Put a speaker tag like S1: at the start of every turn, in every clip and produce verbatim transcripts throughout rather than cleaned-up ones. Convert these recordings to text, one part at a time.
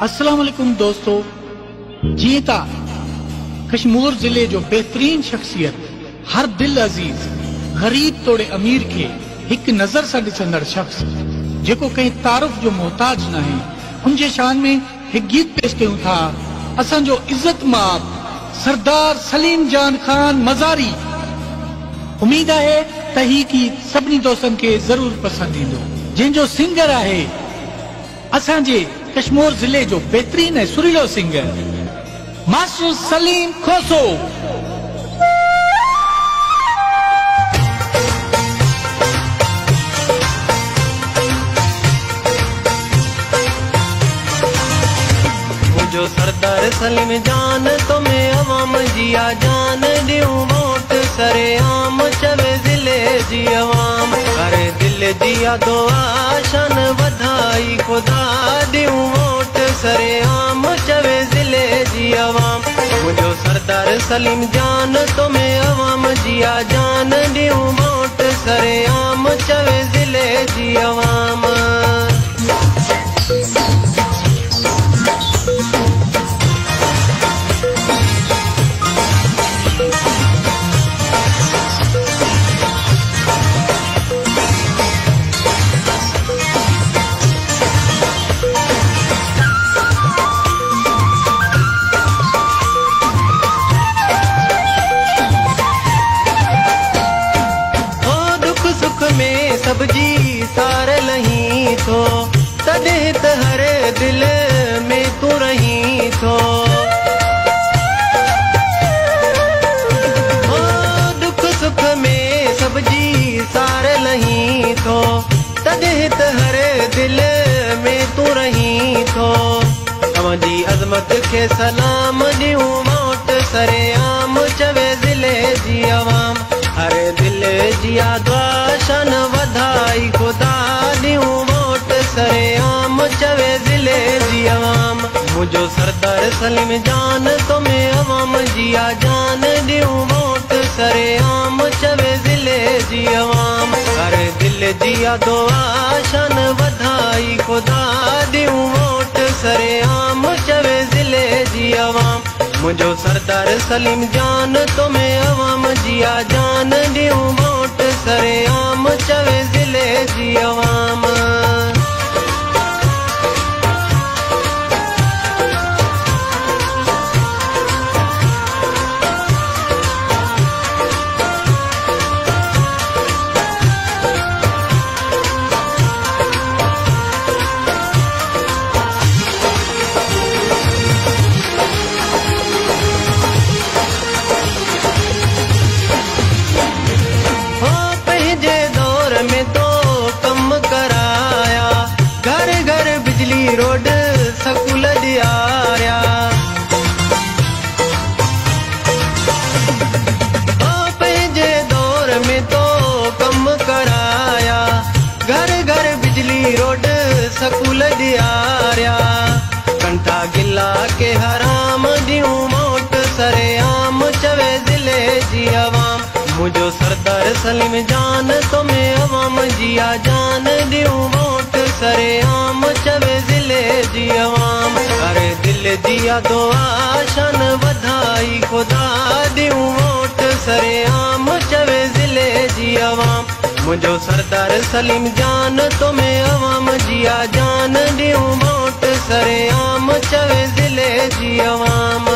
S1: अस्सलाम वालेकुम दोस्तों, जी ता कश्मीर जिले जो बेहतरीन शख्सियत, हर दिल अजीज, गरीब तोड़े अमीर के एक नजर से ॾिसंदड़ शख्स जेको कहीं तारुफ जो मोहताज न है, उनके शान में एक गीत पेश कयूं था। असांजो इज्जत माब सरदार सलीम जान खान मज़ारी। उम्मीद है त ही गीत सभी दोस्तन के जरूर पसंद ईंदो, जिनजो सिंगर है असांजे कश्मीर जिले जो बेहतरीन है सुरीलो सिंगर मास्टर सलीम खोसो।
S2: जो सरदार सलीम जान तुम्हें अवाम जिया जान दियूं वोट सरे आम चवे जिले जी अवाम करे दिल जिया दुआ शान वधाई खुदा दियूं वोट सरे आम चवे जिले जी अवाम। मुझो सरदार सलीम जान तुम्हें अवाम जिया जान दियूं वोट सरे आम चवे जिले जी अवाम। सबजी सार लही थो तॾे त हर दिल में तू रही थो। ओ दुख सुख में सबजी सार लही थो तॾे त हर दिल में तू रही थो। तव्हांजी अज़मत के सलाम ॾियूं वोट सरे आम चवे ज़िले जी अवाम। हर दिल जिया दुआ शान वधाई खुदा ॾियूं वोट सरे आम चवे ज़िले जी अवाम। मुझो सरदार सलीम जान तुम्हें अवाम जिया जान ॾियूं वोट सरे आम चवे ज़िले जी अवाम। हर दिल जिया दुआ शान वधाई खुदा ॾियूं वोट सरे आम चवे ज़िले जी अवाम। मुझो सरदार सलीम जान तुम्हें अवाम जिया जान ॾियूं वोट सरे आम चवे ज़िले जी अवाम। रोड स्कूल दियारिया पंहिंजे दौर में तो कम कराया। घर घर बिजली रोड स्कूल दियारिया। कंठा गिला के हराम ॾियूं वोट सरे आम चवे ज़िले जी अवाम। मुझो सरदार सलीम जान तुम्हें अवाम जिया जान ॾियूं वोट सरे आम चवे ज़िले जी अवाम। अरे दिल जिया दुआ शान वधाई खुदा ॾियूं वोट सरे आम चवे ज़िले जी अवाम। मुझो सरदार सलीम जान तुम्हें अवाम जिया जान ॾियूं वोट सरे आम चवे ज़िले जी अवाम।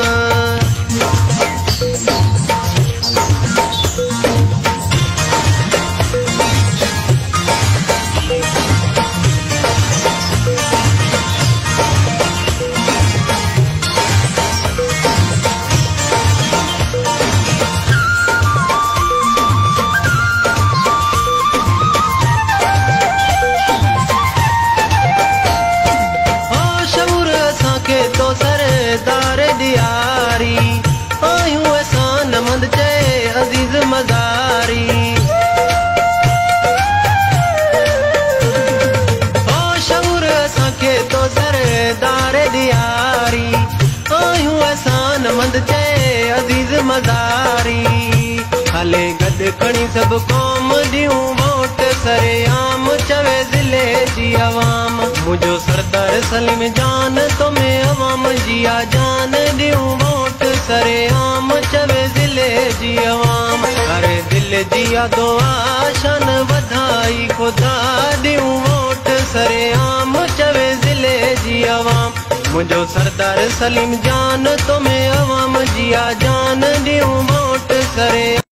S2: सरदार दियारी आयूं असां नमंद चए अजीज मज़ारी। ओ शऊर असांखे तो सरदार दियारी आयूं असां नमंद चए अजीज मज़ारी। हले गॾु खणी सभु क़ौम ॾियूं वोट सरे आम चवे ज़िले जी अवाम। मुझो सरदार सलीम जान तुम्हें अवाम जिया जान दियूं वोट सरे आम चवे ज़िले जी अवाम करे दिल जिया दुआ शान वधाई खुदा दियूं वोट सरे आम चवे ज़िले जी अवाम मुझो सरदार सलीम जान तुम्हें अवाम जिया जान दियूं वोट सरे